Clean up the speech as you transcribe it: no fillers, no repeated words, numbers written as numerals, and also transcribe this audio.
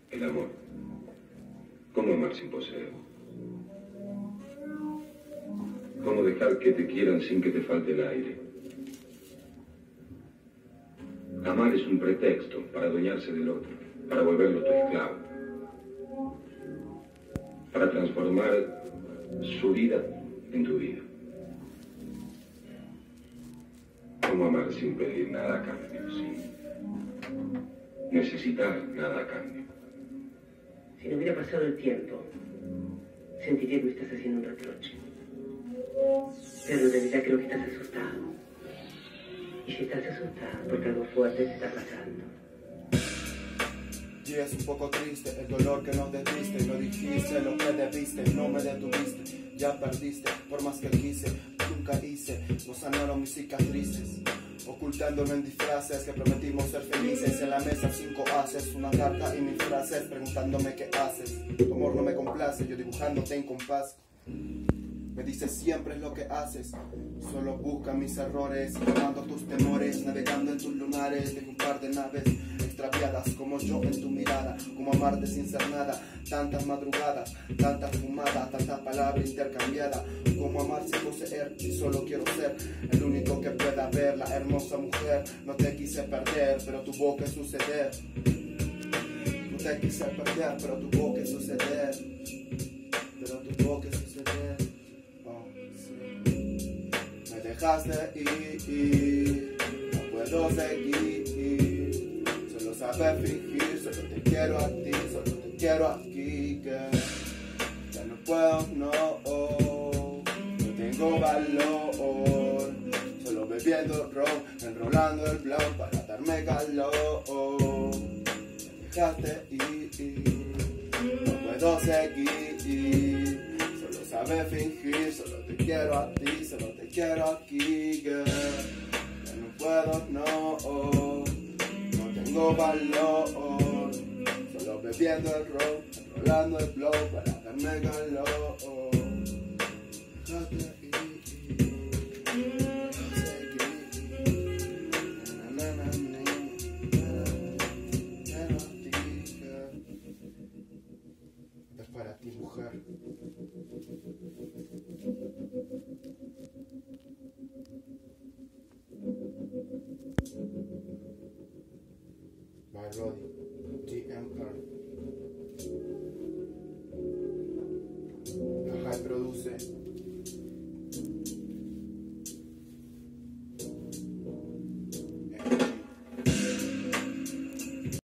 El amor. ¿Cómo amar sin poseer? ¿Cómo dejar que te quieran sin que te falte el aire? Amar es un pretexto para adueñarse del otro, para volverlo tu esclavo, para transformar su vida en tu vida. ¿Cómo amar sin pedir nada a cambio, sin necesitar nada a cambio? Si no hubiera pasado el tiempo, sentiría que me estás haciendo un reproche. Pero en realidad creo que estás asustado. Y si estás asustado, porque algo fuerte te está pasando. Y es un poco triste el dolor que no te diste. No dijiste lo que debiste, no me detuviste. Ya perdiste, por más que quise, nunca hice. No sanaron mis cicatrices, ocultándome en disfraces que prometimos ser felices. En la mesa 5 haces, una carta y 1000 frases, preguntándome qué haces. Tu amor no me complace, yo dibujándote en compás. Me dices siempre es lo que haces, solo busca mis errores, ignorando tus temores, navegando en tus lunares, de un par de naves extraviadas como yo en tu mirada, como amarte sin ser nada, tantas madrugadas, tantas fumadas, tanta palabra intercambiada, como amar sin poseer, y solo quiero ser el único que pueda ver, la hermosa mujer, no te quise perder, pero tuvo que suceder, no te quise perder, pero tuvo que suceder, pero tuvo que suceder. Me dejaste ir, no puedo seguir, solo sabes fingir, solo te quiero a ti, solo te quiero aquí, que ya no puedo, no tengo valor, solo bebiendo ron, enrolando el blog para darme calor. Me dejaste ir, no puedo seguir, solo sabes fingir, solo te quiero a ti, solo te quiero aquí, girl. Ya no puedo, no tengo valor, solo bebiendo el ron, enrolando el blow para darme calor. Déjate ir, no seguir, na, na, na, na, quiero a ti, girl. Es para ti, mujer. By Roddy, GMR.